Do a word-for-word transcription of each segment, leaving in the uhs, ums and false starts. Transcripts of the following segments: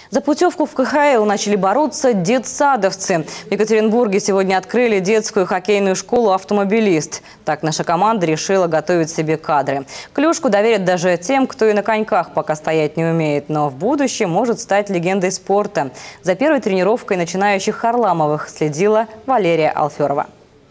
За путевку в ка ха эл начали бороться детсадовцы. В Екатеринбурге сегодня открыли детскую хоккейную школу «Автомобилист». Так наша команда решила готовить себе кадры. Клюшку доверят даже тем, кто и на коньках пока стоять не умеет, но в будущем может стать легендой спорта. За первой тренировкой начинающих Харламовых следила Валерия Алферова.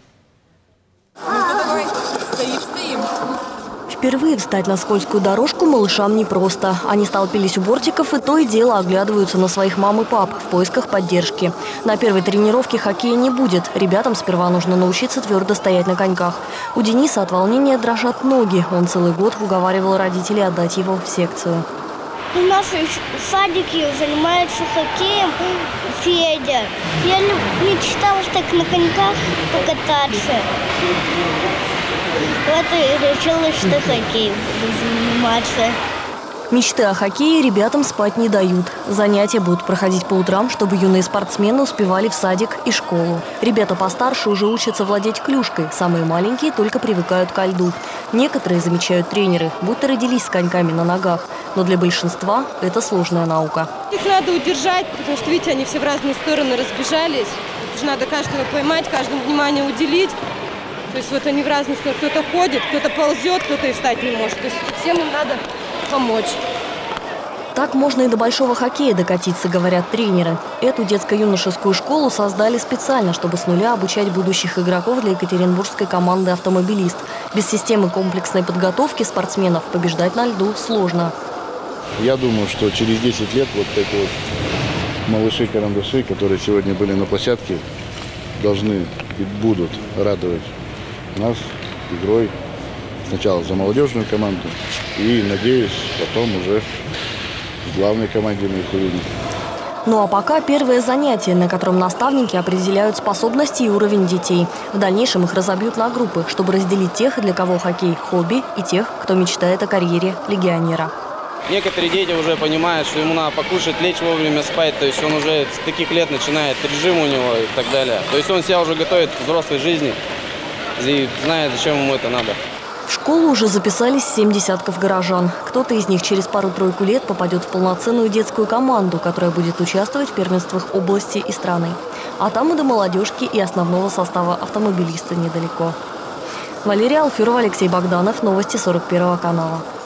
Впервые встать на скользкую дорожку малышам непросто. Они столпились у бортиков и то и дело оглядываются на своих мам и пап в поисках поддержки. На первой тренировке хоккея не будет. Ребятам сперва нужно научиться твердо стоять на коньках. У Дениса от волнения дрожат ноги. Он целый год уговаривал родителей отдать его в секцию. У нас в садике занимается хоккеем Федя. Я мечтала так на коньках покататься. Вот и решила, что хоккей буду заниматься. Мечты о хоккее ребятам спать не дают. Занятия будут проходить по утрам, чтобы юные спортсмены успевали в садик и школу. Ребята постарше уже учатся владеть клюшкой. Самые маленькие только привыкают ко льду. Некоторые, замечают тренеры, будто родились с коньками на ногах. Но для большинства это сложная наука. Их надо удержать, потому что, видите, они все в разные стороны разбежались. Это же надо каждого поймать, каждому внимание уделить. То есть вот они в разные стороны. Кто-то ходит, кто-то ползет, кто-то и встать не может. То есть всем им надо помочь. Так можно и до большого хоккея докатиться, говорят тренеры. Эту детско-юношескую школу создали специально, чтобы с нуля обучать будущих игроков для екатеринбургской команды «Автомобилист». Без системы комплексной подготовки спортсменов побеждать на льду сложно. Я думаю, что через десять лет вот эти вот малыши-карандаши, которые сегодня были на площадке, должны и будут радовать нас игрой сначала за молодежную команду и, надеюсь, потом уже в главной команде мы их увидим. Ну а пока первое занятие, на котором наставники определяют способности и уровень детей. В дальнейшем их разобьют на группы, чтобы разделить тех, для кого хоккей – хобби, и тех, кто мечтает о карьере легионера. Некоторые дети уже понимают, что ему надо покушать, лечь вовремя, спать. То есть он уже с таких лет начинает режим у него и так далее. То есть он себя уже готовит к взрослой жизни и знает, зачем ему это надо. В школу уже записались семь десятков горожан. Кто-то из них через пару-тройку лет попадет в полноценную детскую команду, которая будет участвовать в первенствах области и страны. А там и до молодежки, и основного состава «Автомобилиста» недалеко. Валерия Алферова, Алексей Богданов. Новости сорок первого канала.